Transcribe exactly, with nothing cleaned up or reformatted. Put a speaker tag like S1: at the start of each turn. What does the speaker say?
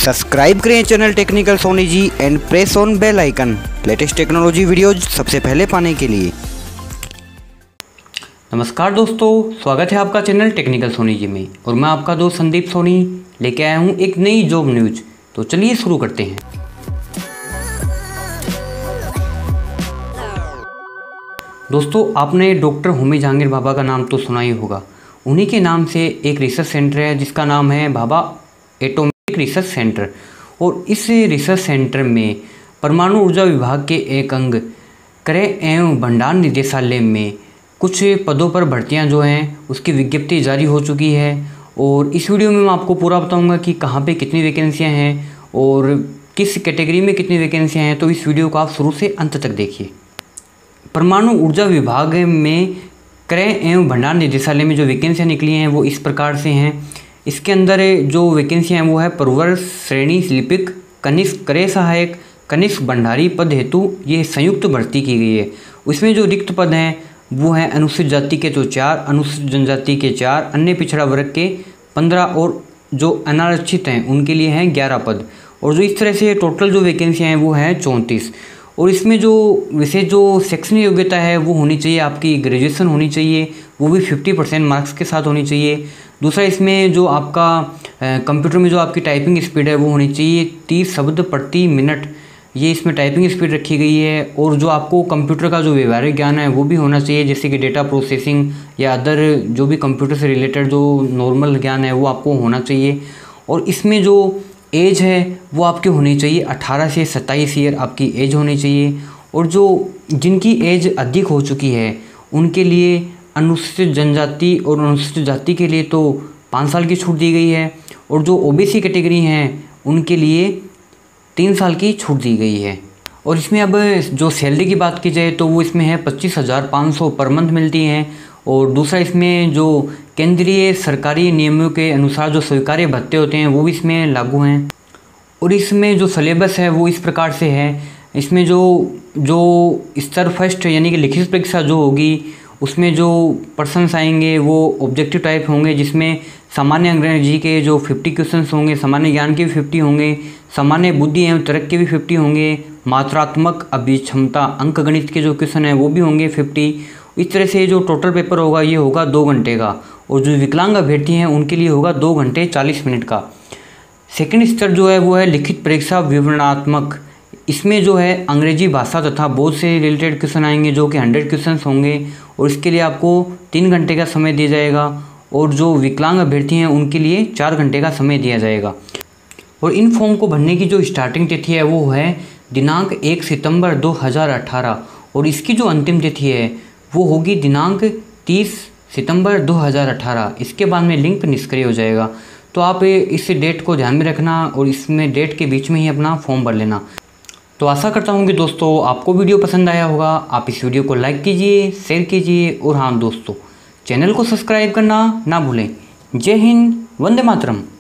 S1: Subscribe करें channel technical Soni ji and press on bell icon latest technology videos सबसे पहले पाने के लिए।
S2: नमस्कार दोस्तों, स्वागत है आपका चैनल टेक्निकल सोनी जी में और मैं आपका दोस्त संदीप सोनी लेके आया हूँ एक नई जॉब न्यूज। तो चलिए शुरू करते हैं। दोस्तों, आपने डॉक्टर होमी जहांगीर भाभा का नाम तो सुना ही होगा। उन्हीं के नाम से एक रिसर्च सेंटर है जिसका नाम है भाभा एटॉमिक रिसर्च सेंटर। और इस रिसर्च सेंटर में परमाणु ऊर्जा विभाग के एक अंग क्रय एवं भंडार निदेशालय में कुछ पदों पर भर्तियां जो हैं उसकी विज्ञप्ति जारी हो चुकी है। और इस वीडियो में मैं आपको पूरा बताऊंगा कि कहां पे कितनी वैकेंसियां हैं और किस कैटेगरी में कितनी वैकेंसियां हैं। तो इस वीडियो को आप शुरू से अंत तक देखिए। परमाणु ऊर्जा विभाग में क्रय एवं भंडार निदेशालय में जो वैकेंसियाँ निकली हैं वो इस प्रकार से हैं। इसके अंदर जो वैकेंसियाँ हैं वो है प्रवर श्रेणी लिपिक, कनिष्ठ क्रय सहायक, कनिष्ठ भंडारी पद हेतु ये संयुक्त भर्ती की गई है। उसमें जो रिक्त पद हैं वो हैं अनुसूचित जाति के तो चार, अनुसूचित जनजाति के चार, अन्य पिछड़ा वर्ग के पंद्रह और जो अनारक्षित हैं उनके लिए हैं ग्यारह पद। और जो इस तरह से टोटल जो वैकेंसियाँ हैं वो हैं चौंतीस। और इसमें जो विशेष जो शैक्षणिक योग्यता है वो होनी चाहिए, आपकी ग्रेजुएशन होनी चाहिए, वो भी पचास परसेंट मार्क्स के साथ होनी चाहिए। दूसरा, इसमें जो आपका कंप्यूटर में जो आपकी टाइपिंग स्पीड है वो होनी चाहिए तीस शब्द प्रति मिनट, ये इसमें टाइपिंग स्पीड रखी गई है। और जो आपको कंप्यूटर का जो व्यवहारिक ज्ञान है वो भी होना चाहिए, जैसे कि डेटा प्रोसेसिंग या अदर जो भी कंप्यूटर से रिलेटेड जो नॉर्मल ज्ञान है वो आपको होना चाहिए। और इसमें जो एज है वो आपकी होनी चाहिए अठारह से सत्ताईस ईयर आपकी एज होनी चाहिए। और जो जिनकी एज अधिक हो चुकी है उनके लिए अनुसूचित जनजाति और अनुसूचित जाति के लिए तो पाँच साल की छूट दी गई है। और जो ओबीसी कैटेगरी हैं उनके लिए तीन साल की छूट दी गई है। और इसमें अब जो सैलरी की बात की जाए तो वो इसमें है पच्चीस हज़ार पाँच सौ पर मंथ मिलती हैं। और दूसरा, इसमें जो केंद्रीय सरकारी नियमों के अनुसार जो स्वीकार्य भत्ते होते हैं वो भी इसमें लागू हैं। और इसमें जो सिलेबस है वो इस प्रकार से है। इसमें जो जो स्तर फर्स्ट यानी कि लिखित परीक्षा जो होगी उसमें जो पर्सन्स आएंगे वो ऑब्जेक्टिव टाइप होंगे, जिसमें सामान्य अंग्रेजी के जो पचास क्वेश्चंस होंगे, सामान्य ज्ञान के भी पचास होंगे, सामान्य बुद्धि एवं तर्क के भी पचास होंगे, मात्रात्मक अभिक्षमता अंक गणित के जो क्वेश्चन हैं वो भी होंगे पचास। इस तरह से जो टोटल पेपर होगा ये होगा दो घंटे का। और जो विकलांग अभ्यर्थी हैं उनके लिए होगा दो घंटे चालीस मिनट का। सेकंड स्तर जो है वो है लिखित परीक्षा विवरणात्मक। इसमें जो है अंग्रेजी भाषा तथा बोध से रिलेटेड क्वेश्चन आएंगे जो कि हंड्रेड क्वेश्चन होंगे और इसके लिए आपको तीन घंटे का समय दिया जाएगा। और जो विकलांग अभ्यर्थी हैं उनके लिए चार घंटे का समय दिया जाएगा। और इन फॉर्म को भरने की जो स्टार्टिंग तिथि है वो है दिनांक एक सितंबर दो हज़ार अठारह और इसकी जो अंतिम तिथि है वो होगी दिनांक तीस सितंबर दो हज़ार अठारह। इसके बाद में लिंक निष्क्रिय हो जाएगा। तो आप इस डेट को ध्यान में रखना और इसमें डेट के बीच में ही अपना फॉर्म भर लेना। तो आशा करता हूँ कि दोस्तों आपको वीडियो पसंद आया होगा। आप इस वीडियो को लाइक कीजिए, शेयर कीजिए और हाँ दोस्तों, चैनल को सब्सक्राइब करना ना भूलें। जय हिंद, वंदे मातरम।